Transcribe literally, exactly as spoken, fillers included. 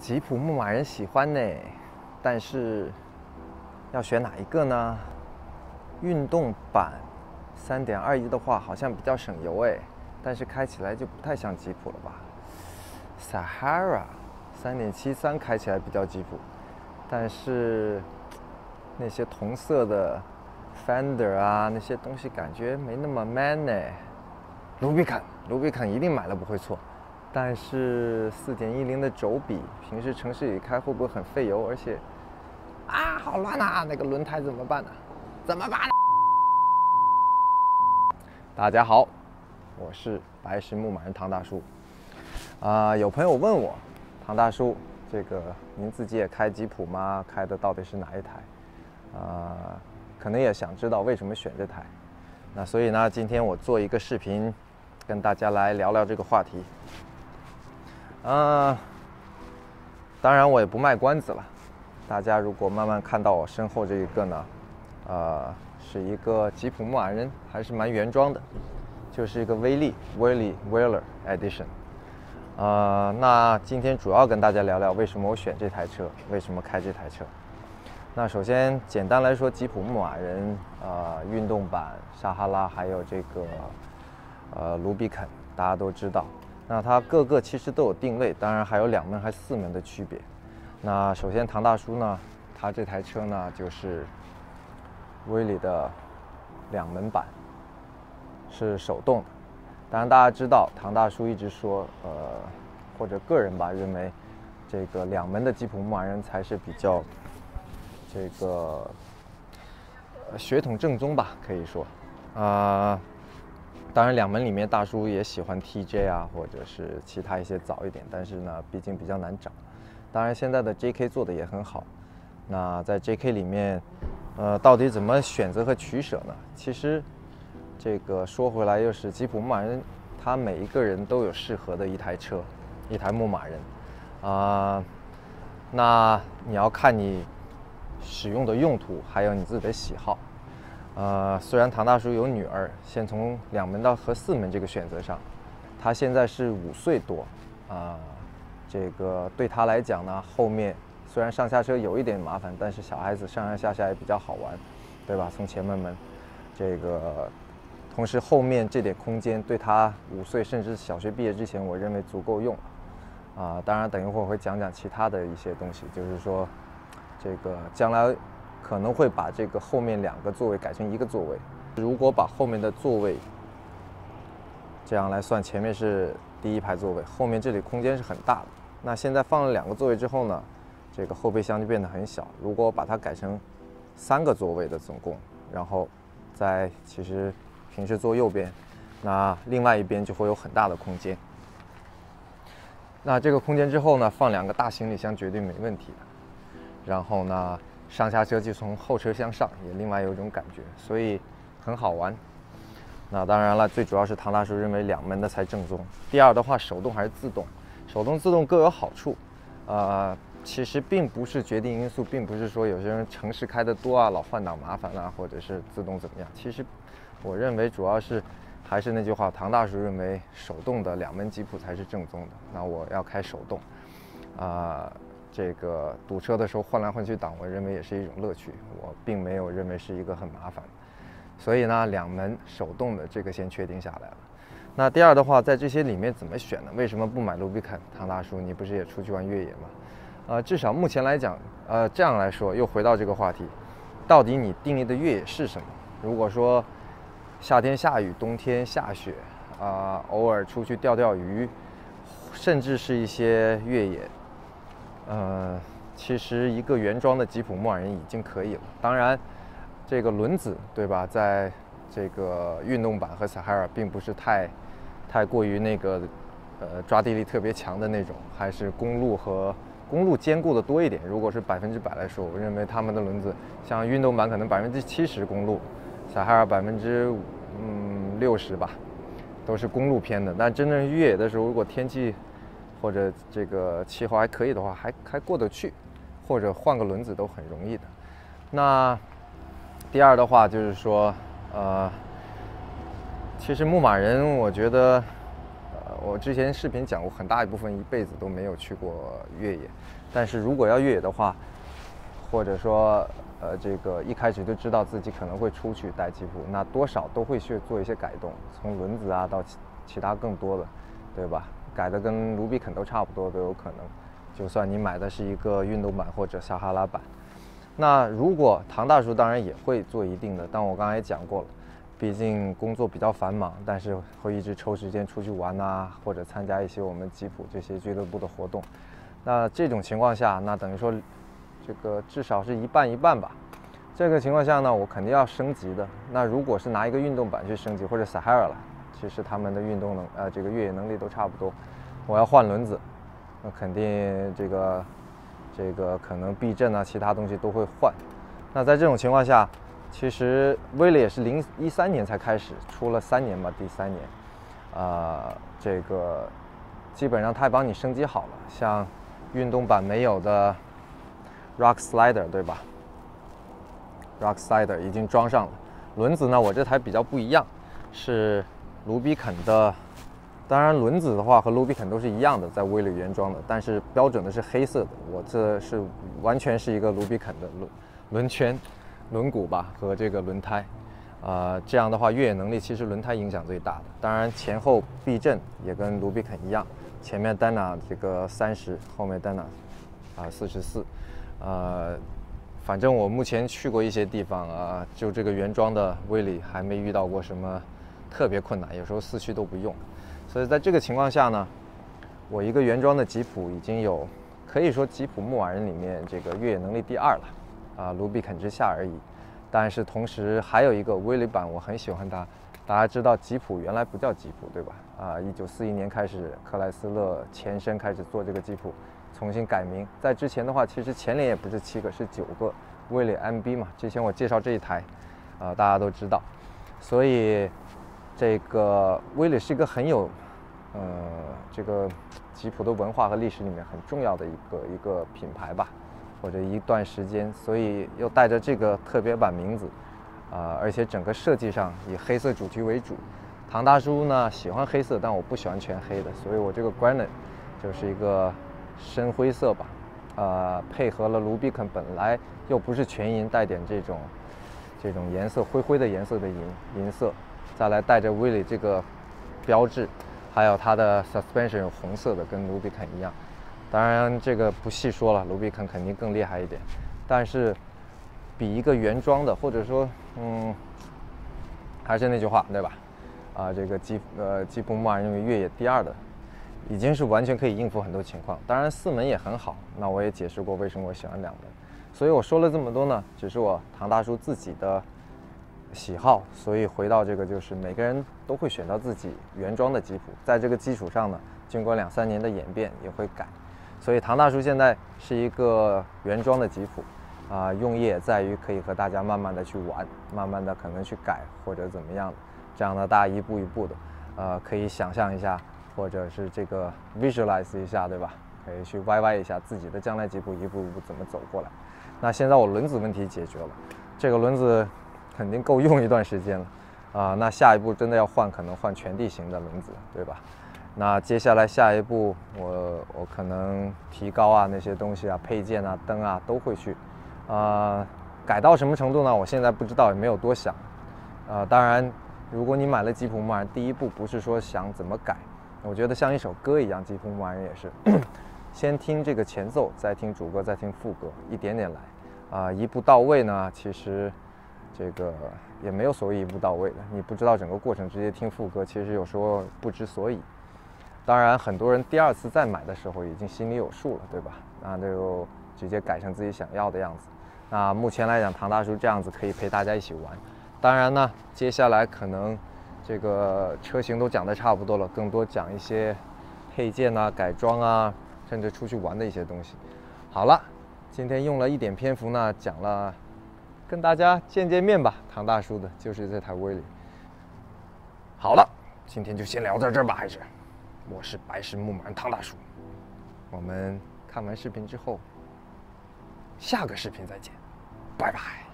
吉普牧马人喜欢呢，但是要选哪一个呢？运动版 三点二 一的话，好像比较省油哎，但是开起来就不太像吉普了吧。Sahara 三点七三 开起来比较吉普，但是那些同色的 Fender 啊，那些东西感觉没那么 man 呢。卢比肯，卢比肯一定买了不会错。但是 四点一零 的轴比，平时城市里开会不会很费油？而且，啊，好乱啊！那个轮胎怎么办呢？怎么办呢？大家好，我是白石牧马人唐大叔。啊、呃，有朋友问我，唐大叔，这个您自己也开吉普吗？开的到底是哪一台？啊、呃，可能也想知道为什么选这台。那所以呢，今天我做一个视频，跟大家来聊聊这个话题。呃，当然我也不卖关子了。大家如果慢慢看到我身后这一个呢，呃，是一个吉普牧马人，还是蛮原装的，就是一个威利 Willie Wheeler Edition。呃，那今天主要跟大家聊聊为什么我选这台车，为什么开这台车。那首先简单来说，吉普牧马人，呃，运动版、撒哈拉还有这个呃卢比肯，大家都知道。那它各个其实都有定位，当然还有两门还四门的区别。那首先唐大叔呢，他这台车呢就是威利的两门版，是手动的。当然大家知道，唐大叔一直说，呃，或者个人吧认为，这个两门的吉普牧马人才是比较这个、呃、血统正宗吧，可以说，啊、呃。当然，两门里面大叔也喜欢 T J 啊，或者是其他一些早一点，但是呢，毕竟比较难找。当然，现在的 J K 做的也很好。那在 J K 里面，呃，到底怎么选择和取舍呢？其实，这个说回来又是吉普牧马人，他每一个人都有适合的一台车，一台牧马人，啊、呃，那你要看你使用的用途，还有你自己的喜好。呃，虽然唐大叔有女儿，先从两门到和四门这个选择上，他现在是五岁多，啊、呃，这个对他来讲呢，后面虽然上下车有一点麻烦，但是小孩子上上下下也比较好玩，对吧？从前门门，这个，同时后面这点空间对他五岁甚至小学毕业之前，我认为足够用了，啊、呃，当然等一会儿我会讲讲其他的一些东西，就是说，这个将来。可能会把这个后面两个座位改成一个座位。如果把后面的座位这样来算，前面是第一排座位，后面这里空间是很大的。那现在放了两个座位之后呢，这个后备箱就变得很小。如果我把它改成三个座位的总共，然后在其实平时坐右边，那另外一边就会有很大的空间。那这个空间之后呢，放两个大行李箱绝对没问题的。然后呢，上下车就从后车厢上，也另外有一种感觉，所以很好玩。那当然了，最主要是唐大叔认为两门的才正宗。第二的话，手动还是自动，手动自动各有好处。呃，其实并不是决定因素，并不是说有些人城市开得多啊，老换挡麻烦啊，或者是自动怎么样。其实我认为主要是还是那句话，唐大叔认为手动的两门吉普才是正宗的。那我要开手动，啊、呃。这个堵车的时候换来换去挡，我认为也是一种乐趣，我并没有认为是一个很麻烦。所以呢，两门手动的这个先确定下来了。那第二的话，在这些里面怎么选呢？为什么不买卢比肯？唐大叔，你不是也出去玩越野吗？呃，至少目前来讲，呃，这样来说，又回到这个话题，到底你定义的越野是什么？如果说夏天下雨，冬天下雪，啊、呃，偶尔出去钓钓鱼，甚至是一些越野。呃，其实一个原装的吉普牧马人已经可以了。当然，这个轮子对吧，在这个运动版和 Sahara 并不是太太过于那个呃抓地力特别强的那种，还是公路和公路兼顾的多一点。如果是百分之百来说，我认为他们的轮子像运动版可能百分之七十公路 ，Sahara 百分之嗯六十吧，都是公路偏的。但真正越野的时候，如果天气或者这个气候还可以的话，还还过得去，或者换个轮子都很容易的。那第二的话就是说，呃，其实牧马人，我觉得，呃， 我之前视频讲过，很大一部分一辈子都没有去过越野，但是如果要越野的话，或者说呃这个一开始就知道自己可能会出去带吉普，那多少都会去做一些改动，从轮子啊到其其他更多的，对吧？改的跟卢比肯都差不多都有可能，就算你买的是一个运动版或者撒哈拉版。那如果唐大叔当然也会做一定的，但我刚才也讲过了，毕竟工作比较繁忙，但是会一直抽时间出去玩啊，或者参加一些我们吉普这些俱乐部的活动。那这种情况下，那等于说这个至少是一半一半吧。这个情况下呢，我肯定要升级的。那如果是拿一个运动版去升级，或者 Sahara 了，其实他们的运动能呃这个越野能力都差不多。我要换轮子，那肯定这个这个可能避震啊，其他东西都会换。那在这种情况下，其实威利也是零一三年才开始，出了三年吧，第三年，啊、呃，这个基本上它帮你升级好了，像运动版没有的 Rock Slider 对吧 ？Rock Slider 已经装上了。轮子呢，我这台比较不一样，是卢比肯的。当然，轮子的话和卢比肯都是一样的，在威利原装的，但是标准的是黑色的。我这是完全是一个卢比肯的轮轮圈、轮毂吧和这个轮胎，啊、呃，这样的话越野能力其实轮胎影响最大的。当然前后避震也跟卢比肯一样，前面 Dana 这个三十，后面 Dana 啊四十四，呃，反正我目前去过一些地方啊、呃，就这个原装的威利还没遇到过什么特别困难，有时候四驱都不用。所以在这个情况下呢，我一个原装的吉普已经有，可以说吉普牧马人里面这个越野能力第二了，啊，卢比肯之下而已。但是同时还有一个威利版，我很喜欢它。大家知道吉普原来不叫吉普，对吧？啊，一九四一年开始，克莱斯勒前身开始做这个吉普，重新改名。在之前的话，其实前脸也不是七个，是九个威利 M B 嘛。之前我介绍这一台，啊，大家都知道。所以这个威利是一个很有，呃，这个吉普的文化和历史里面很重要的一个一个品牌吧，或者一段时间，所以又带着这个特别版名字，啊、呃，而且整个设计上以黑色主题为主。唐大叔呢喜欢黑色，但我不喜欢全黑的，所以我这个 Granite 就是一个深灰色吧，呃，配合了卢比肯本来又不是全银，带点这种这种颜色灰灰的颜色的银银色。再来带着威利这个标志，还有它的 suspension 有红色的，跟卢比肯一样。当然这个不细说了，卢比肯肯定更厉害一点，但是比一个原装的，或者说，嗯，还是那句话，对吧？啊，这个吉呃吉普牧马人认为越野第二的，已经是完全可以应付很多情况。当然四门也很好，那我也解释过为什么我喜欢两门。所以我说了这么多呢，只是我唐大叔自己的喜好，所以回到这个就是每个人都会选到自己原装的吉普，在这个基础上呢，经过两三年的演变也会改，所以唐大叔现在是一个原装的吉普，啊、呃，用意也在于可以和大家慢慢的去玩，慢慢的可能去改或者怎么样的，这样呢大家一步一步的，呃，可以想象一下，或者是这个 visualize 一下，对吧？可以去歪歪一下自己的将来吉普一步一步怎么走过来。那现在我轮子问题解决了，这个轮子肯定够用一段时间了，啊、呃，那下一步真的要换，可能换全地形的轮子，对吧？那接下来下一步我我可能提高啊那些东西啊配件啊灯啊都会去，啊、呃，改到什么程度呢？我现在不知道，也没有多想，啊、呃，当然如果你买了吉普牧马人，第一步不是说想怎么改，我觉得像一首歌一样，吉普牧马人也是，先听这个前奏，再听主歌，再听副歌，一点点来，啊、呃，一步到位呢，其实这个也没有所谓一步到位的，你不知道整个过程，直接听副歌，其实有时候不知所以。当然，很多人第二次再买的时候已经心里有数了，对吧？那就直接改成自己想要的样子。那目前来讲，唐大叔这样子可以陪大家一起玩。当然呢，接下来可能这个车型都讲的差不多了，更多讲一些配件啊、改装啊，甚至出去玩的一些东西。好了，今天用了一点篇幅呢，讲了跟大家见见面吧。唐大叔的就是这台威利。好了，今天就先聊到这儿吧，还是。我是白石牧马人唐大叔，我们看完视频之后，下个视频再见，拜拜。